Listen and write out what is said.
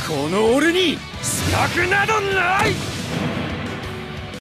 この俺に資格などない。